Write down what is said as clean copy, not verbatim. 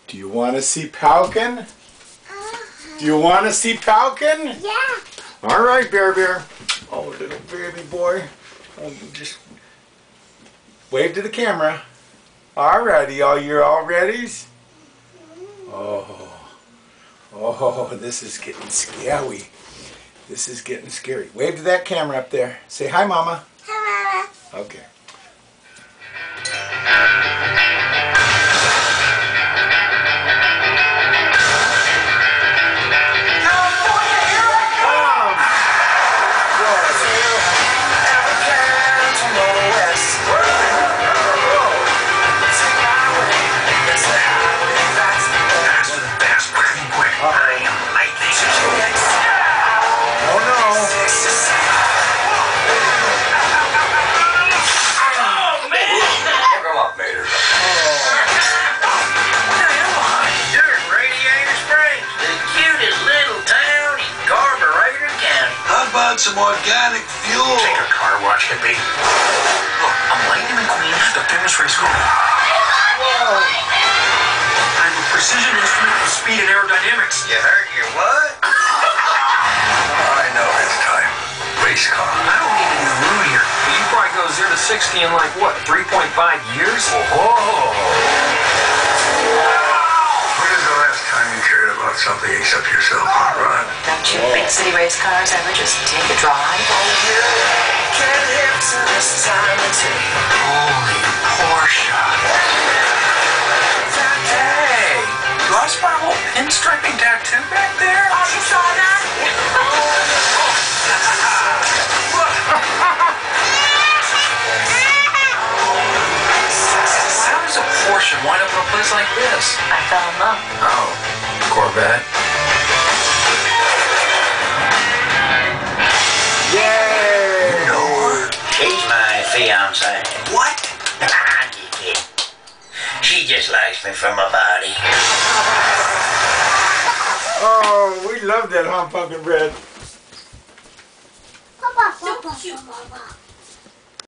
Do you want to see Falcon? Do you want to see Falcon? Yeah. All right, Bear Bear. Oh, little baby boy. Oh, just wave to the camera. All righty, you're all readies? Oh, this is getting scary. This is getting scary. Wave to that camera up there. Say hi, Mama. Hi, Mama. Okay. Some organic fuel. Take a car wash, hippie. Look, I'm Lightning McQueen, the famous race car. Whoa! I'm a precision instrument for speed and aerodynamics. You hurt your what? I know it's time. Race car. I don't even know here. You probably go 0 to 60 in like, what, 3.5 years? Whoa! When is the last time you cared about something except yourself on a run? Don't you big city race cars ever just take a drive? Holy Porsche. Hey, do I spot a little pinstriping tattoo back there? Oh, you saw that? How does a Porsche wind up in a place like this? I fell in love. Oh, Corvette. Yay! You know her? She's my fiancée. What? I'm just kidding. She just likes me for my body. Oh, we love that, huh, Pumpkin Bread? Papa, Papa, Papa.